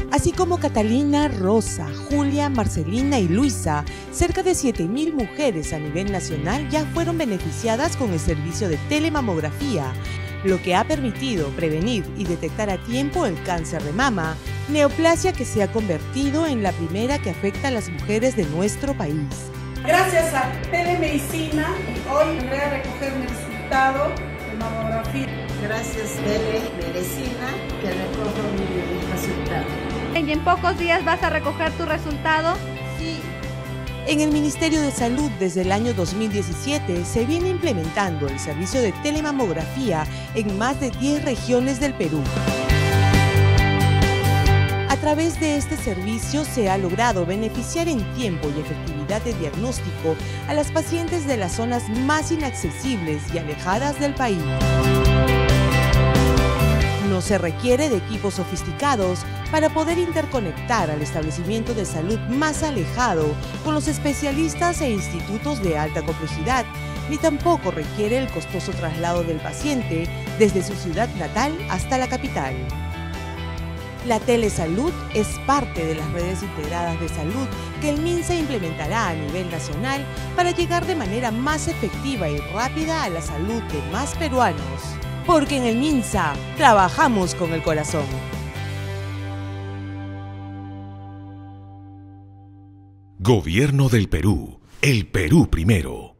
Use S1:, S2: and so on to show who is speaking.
S1: así como Catalina, Rosa, Julia, Marcelina y Luisa. Cerca de 7.000 mujeres a nivel nacional ya fueron beneficiadas con el servicio de telemamografía, lo que ha permitido prevenir y detectar a tiempo el cáncer de mama, neoplasia que se ha convertido en la primera que afecta a las mujeres de nuestro país.
S2: Gracias a telemedicina, hoy vendré a recoger mi resultado de mamografía.
S3: Gracias telemedicina que recojo mi resultado.
S4: ¿Y en pocos días vas a recoger tu resultado?
S1: Sí. En el Ministerio de Salud desde el año 2017 se viene implementando el servicio de telemamografía en más de 10 regiones del Perú. A través de este servicio se ha logrado beneficiar en tiempo y efectividad de diagnóstico a las pacientes de las zonas más inaccesibles y alejadas del país. No se requiere de equipos sofisticados para poder interconectar al establecimiento de salud más alejado con los especialistas e institutos de alta complejidad, ni tampoco requiere el costoso traslado del paciente desde su ciudad natal hasta la capital. La telesalud es parte de las redes integradas de salud que el MINSA implementará a nivel nacional para llegar de manera más efectiva y rápida a la salud de más peruanos. Porque en el MINSA trabajamos con el corazón.
S5: Gobierno del Perú. El Perú primero.